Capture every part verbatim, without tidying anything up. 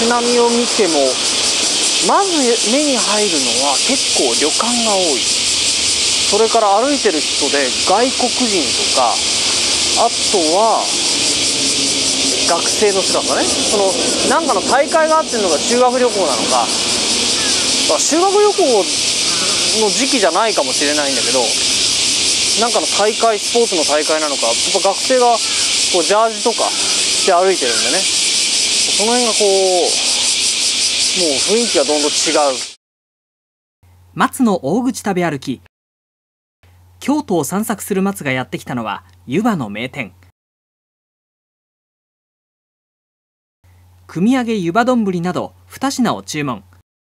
街並みを見てもまず目に入るのは結構旅館が多い。それから歩いてる人で外国人とか、あとは学生の姿ね。そのなんかの大会があってるのが修学旅行なのか、修学旅行の時期じゃないかもしれないんだけど、なんかの大会、スポーツの大会なのか、やっぱ学生がこうジャージとかして歩いてるんでね、その辺がこうもう雰囲気がどんどん違う。 松の大口食べ歩き。京都を散策する松がやってきたのは湯葉の名店。組み上げ湯葉丼などに品を注文。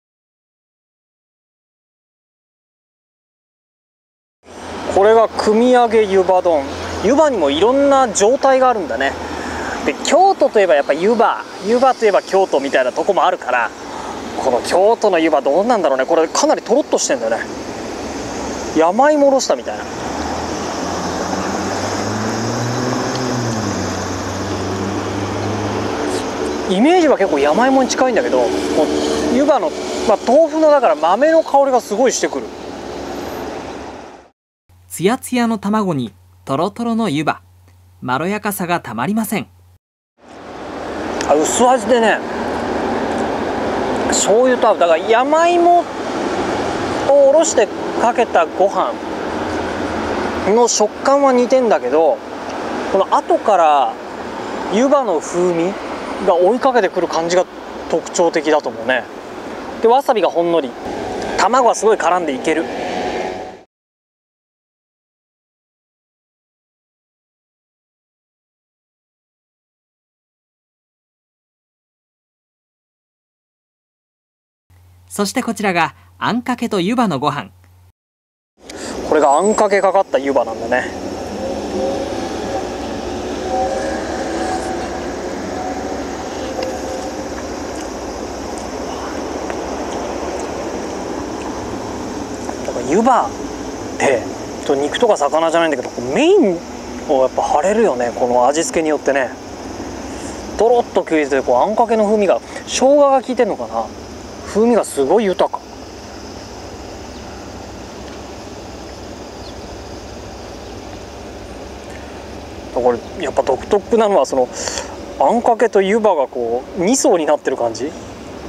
これが組み上げ湯葉丼。湯葉にもいろんな状態があるんだね。で京都といえばやっぱ湯葉、湯葉といえば京都みたいなとこもあるから、この京都の湯葉どうなんだろうね。これかなりとろっとしてんだよね。山芋おろしたみたいな。イメージは結構山芋に近いんだけど、湯葉の、まあ、豆腐のだから豆の香りがすごいしてくる。 つやつやの卵にとろとろの湯葉、まろやかさがたまりません。 あ、薄味でね、醤油と合う。だから山芋をおろしてかけたご飯の食感は似てんだけど、この後から湯葉の風味が追いかけてくる感じが特徴的だと思うね。でわさびがほんのり、卵はすごい絡んでいける。 そしてこちらがあんかけと湯葉のご飯。 これがあんかけかかった湯葉なんだね。だから湯葉って肉とか魚じゃないんだけど、メインをやっぱ張れるよね、この味付けによってね。とろっと効いてて、こうあんかけの風味が、生姜が効いてるのかな、風味がすごい豊か。これやっぱ独特なのは、そのあんかけと湯葉がこうに層になってる感じ、うん、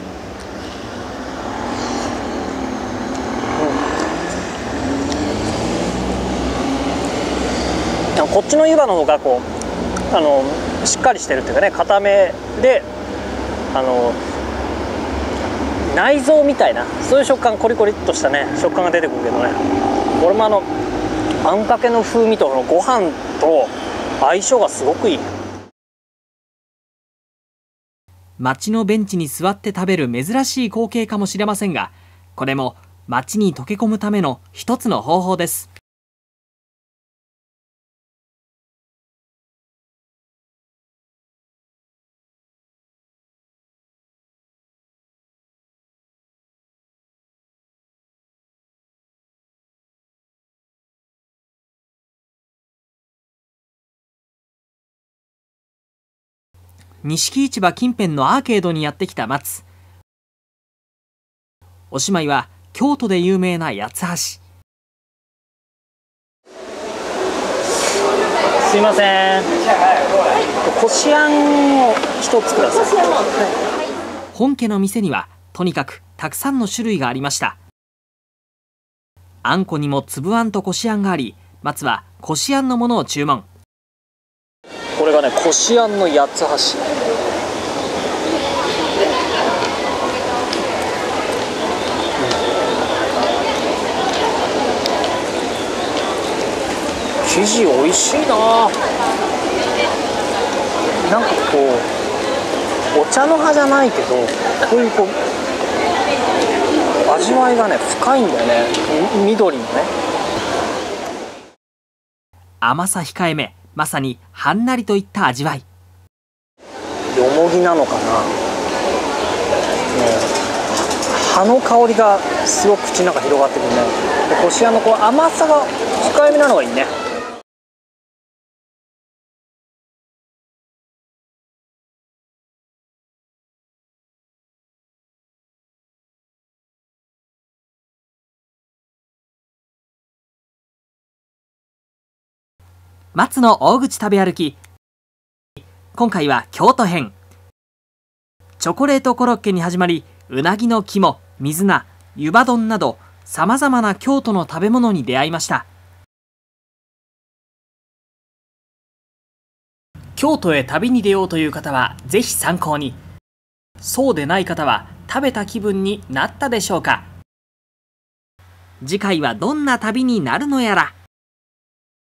こっちの湯葉の方がこうあのしっかりしてるっていうかね、固めで、あの内臓みたいな、そういう食感、コリコリっとしたね食感が出てくるけどね、俺もあのあんかけの風味とご飯と相性がすごくいい。 街のベンチに座って食べる珍しい光景かもしれませんが、これも街に溶け込むための一つの方法です。錦市場近辺のアーケードにやってきた松。おしまいは京都で有名な八つ橋。 すいません、こしあんを一つください。 本家の店にはとにかくたくさんの種類がありました。あんこにも粒あんとこしあんがあり、松はこしあんのものを注文。 これがね、こしあんの八つ橋。生地おいしいな。なんかこうお茶の葉じゃないけど、こういうこう味わいがね深いんだよね、緑のね。 甘さ控えめ、まさにはんなりといった味わい。 よもぎなのかな、葉の香りがすごく口の中広がってくるね。でこしあんのこう甘さが控えめなのがいいね。 松の大口食べ歩き。今回は京都編。チョコレートコロッケに始まり、うなぎの肝、水菜、湯葉丼などさまざまな京都の食べ物に出会いました。京都へ旅に出ようという方はぜひ参考に。そうでない方は食べた気分になったでしょうか。次回はどんな旅になるのやら。